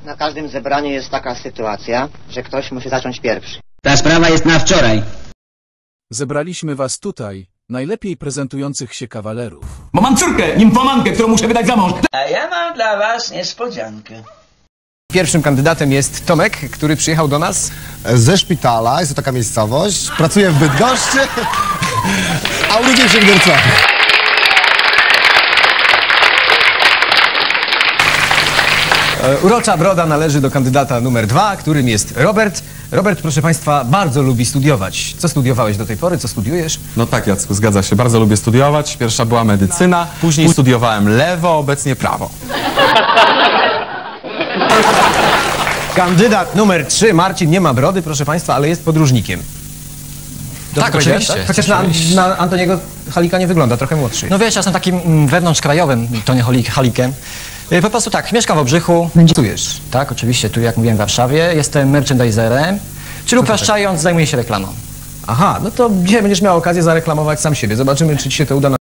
Na każdym zebraniu jest taka sytuacja, że ktoś musi zacząć pierwszy. Ta sprawa jest na wczoraj. Zebraliśmy was tutaj, najlepiej prezentujących się kawalerów. Bo mam córkę, nimfomankę, którą muszę wydać za mąż. A ja mam dla was niespodziankę. Pierwszym kandydatem jest Tomek, który przyjechał do nas ze szpitala, jest to taka miejscowość, pracuje w Bydgoszczy, a urodził się w Wrocławiu. Urocza broda należy do kandydata numer 2, którym jest Robert. Robert, proszę Państwa, bardzo lubi studiować. Co studiowałeś do tej pory? Co studiujesz? No tak, Jacku, zgadza się. Bardzo lubię studiować. Pierwsza była medycyna, później studiowałem lewo, obecnie prawo. Kandydat numer 3, Marcin, nie ma brody, proszę Państwa, ale jest podróżnikiem. Dobrze Tak, oczywiście. tak? Chociaż na Antoniego Halika nie wygląda, trochę młodszy. No wiesz, ja jestem takim wewnątrzkrajowym, to nie Halikiem. Po prostu tak, mieszkam w Obrzychu. Czujesz? Tak, oczywiście, tu jak mówiłem w Warszawie. Jestem merchandiserem, czyli upraszczając, zajmuję się reklamą. Aha, no to dzisiaj będziesz miał okazję zareklamować sam siebie. Zobaczymy, czy ci się to uda.